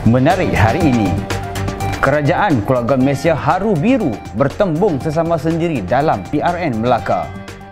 Menarik hari ini, Kerajaan Keluarga Malaysia haru biru bertembung sesama sendiri dalam PRN Melaka.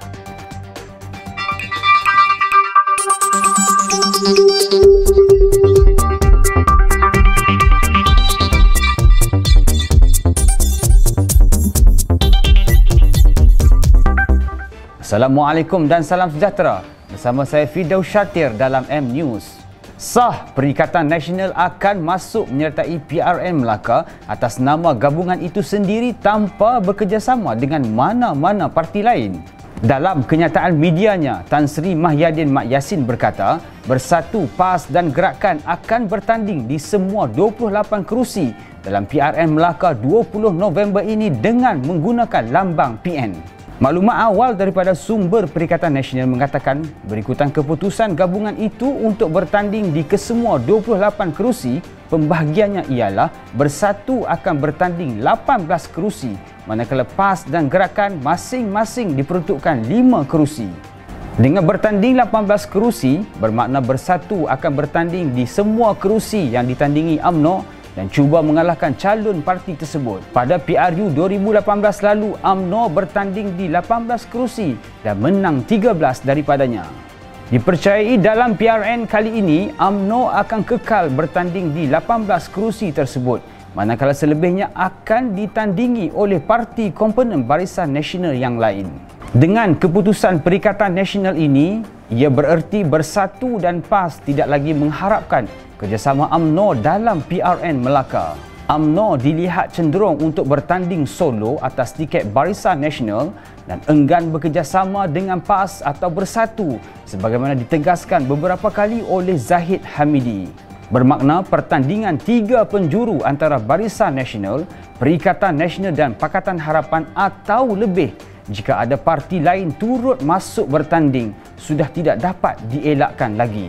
Assalamualaikum dan salam sejahtera. Bersama saya Firdaus Syatir dalam M News. Sah Perikatan Nasional akan masuk menyertai PRN Melaka atas nama gabungan itu sendiri tanpa bekerjasama dengan mana-mana parti lain. Dalam kenyataan medianya, Tan Sri Mahyadin Mak Yassin berkata, Bersatu, PAS dan Gerakan akan bertanding di semua 28 kerusi dalam PRN Melaka 20 November ini dengan menggunakan lambang PN. Maklumat awal daripada sumber Perikatan Nasional mengatakan berikutan keputusan gabungan itu untuk bertanding di kesemua 28 kerusi, pembahagiannya ialah Bersatu akan bertanding 18 kerusi, manakala PAS dan Gerakan masing-masing diperuntukkan 5 kerusi. Dengan bertanding 18 kerusi, bermakna Bersatu akan bertanding di semua kerusi yang ditandingi UMNO dan cuba mengalahkan calon parti tersebut. Pada PRU 2018 lalu, UMNO bertanding di 18 kerusi dan menang 13 daripadanya. Dipercayai dalam PRN kali ini, UMNO akan kekal bertanding di 18 kerusi tersebut, manakala selebihnya akan ditandingi oleh parti komponen Barisan Nasional yang lain. Dengan keputusan Perikatan Nasional ini, ia bererti Bersatu dan PAS tidak lagi mengharapkan kerjasama UMNO dalam PRN Melaka. UMNO dilihat cenderung untuk bertanding solo atas tiket Barisan Nasional dan enggan bekerjasama dengan PAS atau Bersatu sebagaimana ditegaskan beberapa kali oleh Zahid Hamidi. Bermakna pertandingan 3 penjuru antara Barisan Nasional, Perikatan Nasional dan Pakatan Harapan atau lebih jika ada parti lain turut masuk bertanding sudah tidak dapat dielakkan lagi.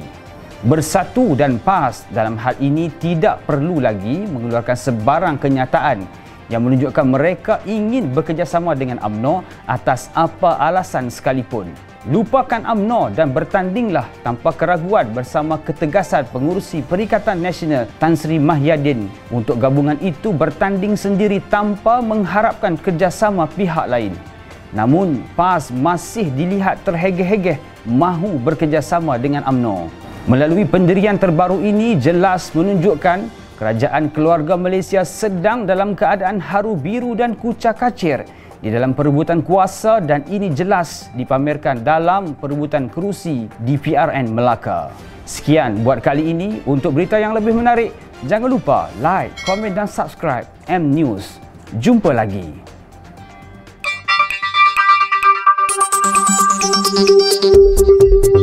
Bersatu dan PAS dalam hal ini tidak perlu lagi mengeluarkan sebarang kenyataan yang menunjukkan mereka ingin bekerjasama dengan UMNO atas apa alasan sekalipun. Lupakan UMNO dan bertandinglah tanpa keraguan bersama ketegasan pengurusi Perikatan Nasional Tan Sri Mahyadin untuk gabungan itu bertanding sendiri tanpa mengharapkan kerjasama pihak lain. Namun, PAS masih dilihat terhegeh-hegeh mahu bekerjasama dengan UMNO. Melalui pendirian terbaru ini jelas menunjukkan Kerajaan Keluarga Malaysia sedang dalam keadaan haru biru dan kucak-kacir di dalam perebutan kuasa dan ini jelas dipamerkan dalam perebutan kerusi di PRN Melaka. Sekian buat kali ini. Untuk berita yang lebih menarik, jangan lupa like, komen dan subscribe M News. Jumpa lagi. Thank you.